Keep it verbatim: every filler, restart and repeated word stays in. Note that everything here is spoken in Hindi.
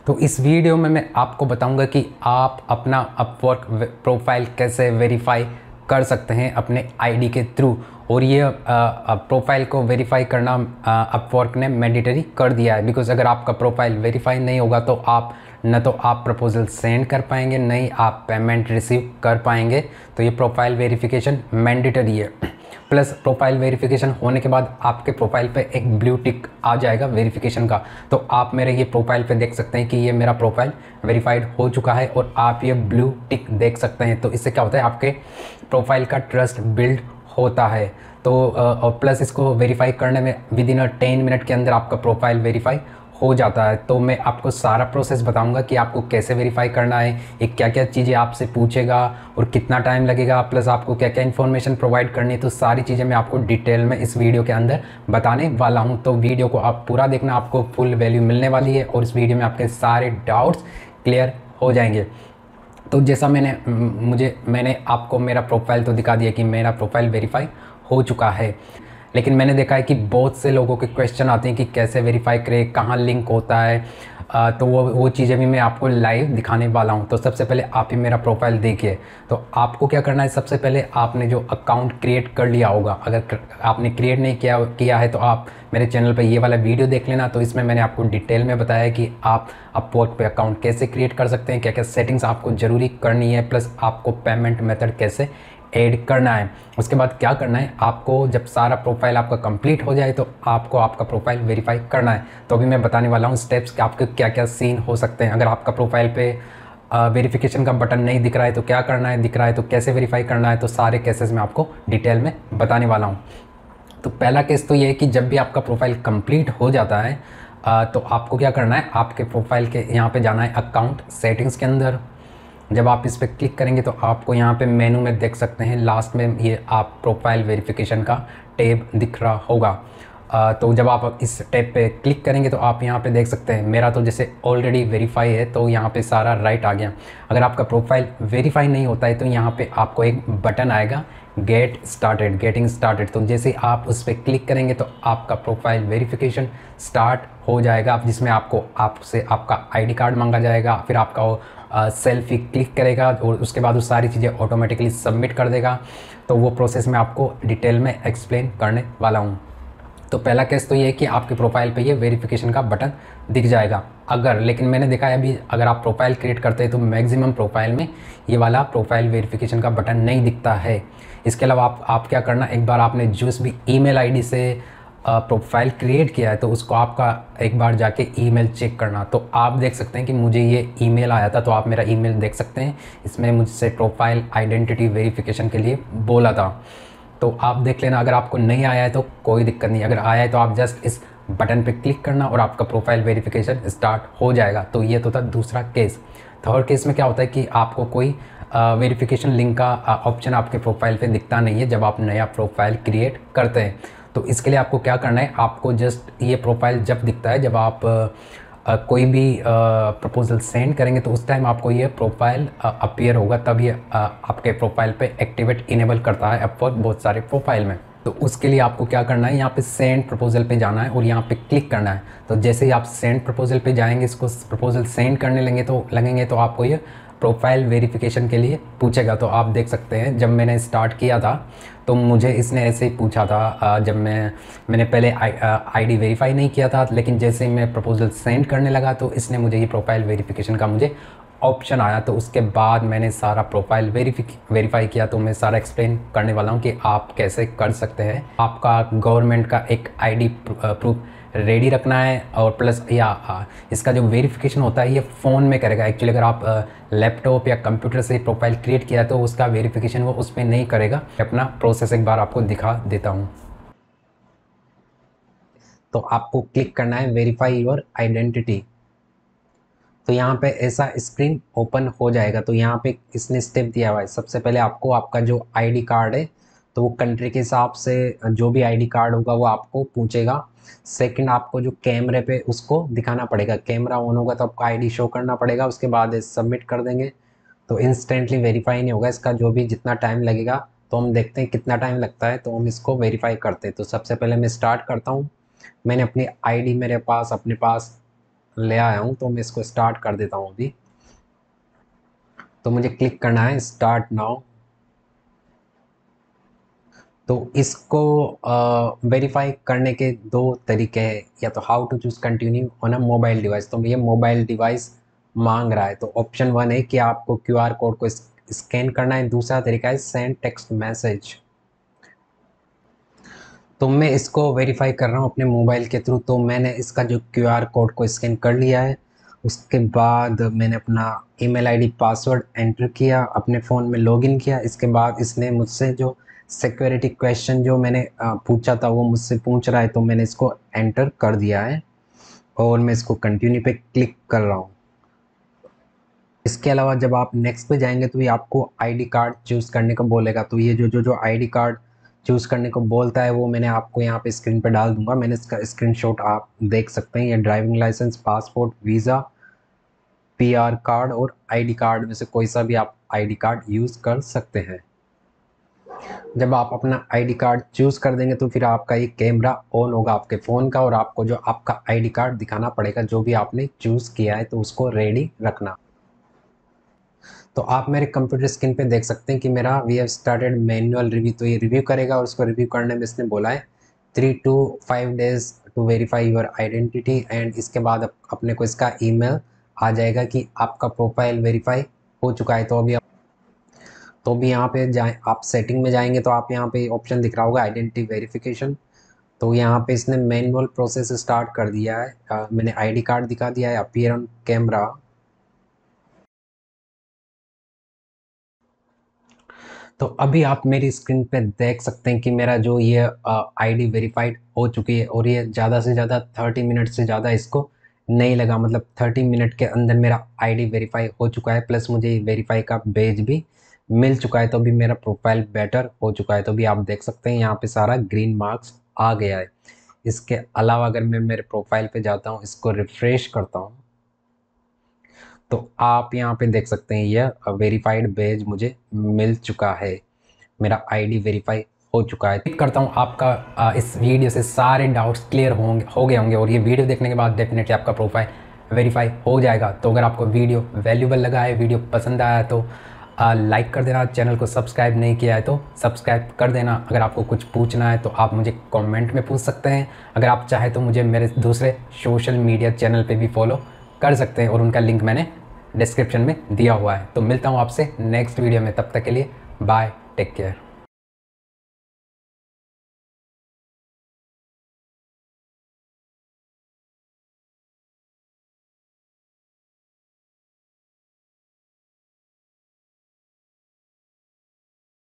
तो इस वीडियो में मैं आपको बताऊंगा कि आप अपना अपवर्क प्रोफाइल कैसे वेरीफाई कर सकते हैं अपने आईडी के थ्रू। और ये प्रोफाइल को वेरीफाई करना अपवर्क ने मैंडेटरी कर दिया है, बिकॉज अगर आपका प्रोफाइल वेरीफाई नहीं होगा तो आप न तो आप प्रपोजल सेंड कर पाएंगे, न ही आप पेमेंट रिसीव कर पाएंगे। तो ये प्रोफाइल वेरिफिकेशन मैंडेटरी है। प्लस प्रोफाइल वेरिफिकेशन होने के बाद आपके प्रोफाइल पे एक ब्लू टिक आ जाएगा वेरिफिकेशन का। तो आप मेरे ये प्रोफाइल पे देख सकते हैं कि ये मेरा प्रोफाइल वेरीफाइड हो चुका है और आप ये ब्लू टिक देख सकते हैं। तो इससे क्या होता है, आपके प्रोफाइल का ट्रस्ट बिल्ड होता है। तो और प्लस इसको वेरीफाई करने में within a ten minute के अंदर आपका प्रोफाइल वेरीफाई हो जाता है। तो मैं आपको सारा प्रोसेस बताऊंगा कि आपको कैसे वेरीफाई करना है, एक क्या क्या चीज़ें आपसे पूछेगा और कितना टाइम लगेगा, प्लस आपको क्या क्या इन्फॉर्मेशन प्रोवाइड करनी है। तो सारी चीज़ें मैं आपको डिटेल में इस वीडियो के अंदर बताने वाला हूं। तो वीडियो को आप पूरा देखना, आपको फुल वैल्यू मिलने वाली है और इस वीडियो में आपके सारे डाउट्स क्लियर हो जाएंगे। तो जैसा मैंने मुझे मैंने आपको मेरा प्रोफाइल तो दिखा दिया कि मेरा प्रोफाइल वेरीफाई हो चुका है, लेकिन मैंने देखा है कि बहुत से लोगों के क्वेश्चन आते हैं कि कैसे वेरीफाई करें, कहाँ लिंक होता है। आ, तो वो वो चीज़ें भी मैं आपको लाइव दिखाने वाला हूँ। तो सबसे पहले आप ही मेरा प्रोफाइल देखिए। तो आपको क्या करना है, सबसे पहले आपने जो अकाउंट क्रिएट कर लिया होगा, अगर आपने क्रिएट नहीं किया किया है तो आप मेरे चैनल पर ये वाला वीडियो देख लेना। तो इसमें मैंने आपको डिटेल में बताया कि आप अपवर्क पे अकाउंट कैसे क्रिएट कर सकते हैं, क्या क्या सेटिंग्स आपको ज़रूरी करनी है, प्लस आपको पेमेंट मेथड कैसे ऐड करना है। उसके बाद क्या करना है, आपको जब सारा प्रोफाइल आपका कंप्लीट हो जाए तो आपको आपका प्रोफाइल वेरीफाई करना है। तो अभी मैं बताने वाला हूँ स्टेप्स कि आपके क्या क्या सीन हो सकते हैं। अगर आपका प्रोफाइल पे वेरिफिकेशन का बटन नहीं दिख रहा है तो क्या करना है, दिख रहा है तो कैसे वेरीफाई करना है। तो सारे केसेस मैं आपको डिटेल में बताने वाला हूँ। तो पहला केस तो ये है कि जब भी आपका प्रोफाइल कंप्लीट हो जाता है तो आपको क्या करना है, आपके प्रोफाइल के यहाँ पे जाना है अकाउंट सेटिंग्स के अंदर। जब आप इस पर क्लिक करेंगे तो आपको यहाँ पे मेनू में देख सकते हैं लास्ट में ये आप प्रोफाइल वेरिफिकेशन का टैब दिख रहा होगा। आ, तो जब आप इस टैब पे क्लिक करेंगे तो आप यहाँ पे देख सकते हैं मेरा तो जैसे ऑलरेडी वेरीफाई है तो यहाँ पे सारा राइट आ गया। अगर आपका प्रोफाइल वेरीफाई नहीं होता है तो यहाँ पे आपको एक बटन आएगा गेट स्टार्टेड, गेटिंग स्टार्टेड। तो जैसे आप उस पर क्लिक करेंगे तो आपका प्रोफाइल वेरिफिकेशन स्टार्ट हो जाएगा, जिसमें आपको आपसे आपका आईडी कार्ड मांगा जाएगा, फिर आपका वो सेल्फी क्लिक करेगा और उसके बाद वो सारी चीज़ें ऑटोमेटिकली सबमिट कर देगा। तो वो प्रोसेस मैं आपको डिटेल में एक्सप्लेन करने वाला हूँ। तो पहला केस तो ये है कि आपके प्रोफाइल पे ये वेरिफिकेशन का बटन दिख जाएगा। अगर लेकिन मैंने देखा है अभी अगर आप प्रोफाइल क्रिएट करते हैं तो मैक्सिमम प्रोफाइल में ये वाला प्रोफाइल वेरिफिकेशन का बटन नहीं दिखता है। इसके अलावा आप आप क्या करना, एक बार आपने जिस भी ईमेल आईडी से प्रोफाइल क्रिएट किया है तो उसको आपका एक बार जाके ईमेल चेक करना। तो आप देख सकते हैं कि मुझे ये ईमेल आया था, तो आप मेरा ईमेल देख सकते हैं। इसमें मुझसे प्रोफाइल आइडेंटिटी वेरिफिकेशन के लिए बोला था, तो आप देख लेना। अगर आपको नहीं आया है तो कोई दिक्कत नहीं, अगर आया है तो आप जस्ट इस बटन पे क्लिक करना और आपका प्रोफाइल वेरिफिकेशन स्टार्ट हो जाएगा। तो ये तो था दूसरा केस। थर्ड केस में क्या होता है कि आपको कोई वेरिफिकेशन लिंक का ऑप्शन आपके प्रोफाइल पे दिखता नहीं है जब आप नया प्रोफाइल क्रिएट करते हैं। तो इसके लिए आपको क्या करना है, आपको जस्ट ये प्रोफाइल जब दिखता है, जब आप आ, कोई भी प्रपोजल सेंड करेंगे तो उस टाइम आपको ये प्रोफाइल अपीयर होगा, तब ये आ, आपके प्रोफाइल पे एक्टिवेट इनेबल करता है अपवर्क बहुत सारे प्रोफाइल में। तो उसके लिए आपको क्या करना है, यहाँ पे सेंड प्रपोजल पे जाना है और यहाँ पे क्लिक करना है। तो जैसे ही आप सेंड प्रपोजल पे जाएंगे, इसको प्रपोजल सेंड करने लेंगे तो लगेंगे तो आपको ये प्रोफाइल वेरिफिकेशन के लिए पूछेगा। तो आप देख सकते हैं जब मैंने स्टार्ट किया था तो मुझे इसने ऐसे ही पूछा था। जब मैं मैंने पहले आईडी वेरीफाई नहीं किया था, लेकिन जैसे मैं प्रपोजल सेंड करने लगा तो इसने मुझे ये प्रोफाइल वेरिफिकेशन का मुझे ऑप्शन आया। तो उसके बाद मैंने सारा प्रोफाइल वेरीफाई किया। तो मैं सारा एक्सप्लेन करने वाला हूँ कि आप कैसे कर सकते हैं। आपका गवर्नमेंट का एक आईडी प्रूफ रेडी रखना है और प्लस या इसका जो वेरिफिकेशन होता है ये फ़ोन में करेगा। एक्चुअली अगर आप लैपटॉप या कंप्यूटर से प्रोफाइल क्रिएट किया है तो उसका वेरिफिकेशन वो उसमें नहीं करेगा। अपना प्रोसेस एक बार आपको दिखा देता हूँ। तो आपको क्लिक करना है वेरीफाई योर आइडेंटिटी। तो यहाँ पे ऐसा स्क्रीन ओपन हो जाएगा। तो यहाँ पे इसने स्टेप दिया हुआ है। सबसे पहले आपको आपका जो आईडी कार्ड है तो वो कंट्री के हिसाब से जो भी आईडी कार्ड होगा वो आपको पूछेगा। सेकंड, आपको जो कैमरे पे उसको दिखाना पड़ेगा, कैमरा ऑन होगा तो आपका आईडी शो करना पड़ेगा। उसके बाद सबमिट कर देंगे तो इंस्टेंटली वेरीफाई नहीं होगा, इसका जो भी जितना टाइम लगेगा। तो हम देखते हैं कितना टाइम लगता है, तो हम इसको वेरीफाई करते हैं। तो सबसे पहले मैं स्टार्ट करता हूँ। मैंने अपनी आईडी मेरे पास अपने पास ले आया हूँ, तो मैं इसको स्टार्ट कर देता हूँ अभी। तो मुझे क्लिक करना है स्टार्ट नाउ। तो इसको वेरीफाई करने के दो तरीके हैं, या तो how to choose continue on a mobile device. तो ये मोबाइल डिवाइस मांग रहा है, तो ऑप्शन वन है कि आपको क्यूआर कोड को स्कैन करना है। दूसरा तरीका है सेंड टेक्स्ट मैसेज। तो मैं इसको वेरीफाई कर रहा हूँ अपने मोबाइल के थ्रू। तो मैंने इसका जो क्यूआर कोड को स्कैन कर लिया है। उसके बाद मैंने अपना ईमेल आईडी पासवर्ड एंटर किया, अपने फ़ोन में लॉगिन किया। इसके बाद इसने मुझसे जो सिक्योरिटी क्वेश्चन जो मैंने अ, पूछा था वो मुझसे पूछ रहा है, तो मैंने इसको एंटर कर दिया है और मैं इसको कंटिन्यू पे क्लिक कर रहा हूँ। इसके अलावा जब आप नेक्स्ट पे जाएंगे तो ये आपको आईडी कार्ड चूज़ करने को बोलेगा। तो ये जो जो जो आईडी कार्ड चूज़ करने को बोलता है वो मैंने आपको यहाँ पे स्क्रीन पे डाल दूंगा। मैंने इसका स्क्रीनशॉट आप देख सकते हैं। ये driving licence, passport, visa, PR card और आईडी कार्ड में से कोई सा भी आप आईडी कार्ड यूज़ कर सकते हैं। जब आप अपना आईडी कार्ड चूज़ कर देंगे तो फिर आपका ये कैमरा ऑन होगा आपके फ़ोन का, और आपको जो आपका आईडी कार्ड दिखाना पड़ेगा जो भी आपने चूज़ किया है, तो उसको रेडी रखना। तो आप मेरे कंप्यूटर स्क्रीन पे देख सकते हैं कि मेरा we have started manual review. तो ये रिव्यू करेगा और उसको रिव्यू करने में इसने बोला है three two five days to verify your identity. And इसके बाद अप, अपने को इसका ईमेल आ जाएगा कि आपका प्रोफाइल वेरीफाई हो चुका है। तो अभी आप तो अभी यहाँ पे जाए, आप सेटिंग में जाएंगे तो आप यहाँ पे ऑप्शन दिख रहा होगा आइडेंटिटी वेरिफिकेशन। तो यहाँ पे इसने मैनुअल प्रोसेस स्टार्ट कर दिया है। आ, मैंने आईडी कार्ड दिखा दिया है, अपीयर ऑन कैमरा। तो अभी आप मेरी स्क्रीन पे देख सकते हैं कि मेरा जो ये आईडी वेरीफाइड हो चुकी है, और ये ज़्यादा से ज़्यादा थर्टी मिनट से ज़्यादा इसको नहीं लगा। मतलब थर्टी मिनट के अंदर मेरा आईडी वेरीफाई हो चुका है, प्लस मुझे वेरीफाई का पेज भी मिल चुका है। तो अभी मेरा प्रोफाइल बेटर हो चुका है। तो अभी आप देख सकते हैं यहाँ पे सारा ग्रीन मार्क्स आ गया है। इसके अलावा अगर मैं मेरे प्रोफाइल पे जाता हूँ, इसको रिफ्रेश करता हूँ, तो आप यहाँ पे देख सकते हैं यह वेरीफाइड पेज मुझे मिल चुका है। मेरा आईडी वेरीफाई हो चुका है। उम्मीद करता हूँ आपका आ, इस वीडियो से सारे डाउट्स क्लियर होंगे हो गए होंगे, और ये वीडियो देखने के बाद डेफिनेटली आपका प्रोफाइल वेरीफाई हो जाएगा। तो अगर आपको वीडियो वैल्यूबल लगा है, वीडियो पसंद आया है, तो आ, लाइक कर देना। चैनल को सब्सक्राइब नहीं किया है तो सब्सक्राइब कर देना। अगर आपको कुछ पूछना है तो आप मुझे कॉमेंट में पूछ सकते हैं। अगर आप चाहें तो मुझे मेरे दूसरे सोशल मीडिया चैनल पर भी फॉलो कर सकते हैं, और उनका लिंक मैंने डिस्क्रिप्शन में दिया हुआ है। तो मिलता हूँ आपसे नेक्स्ट वीडियो में, तब तक के लिए बाय, टेक केयर।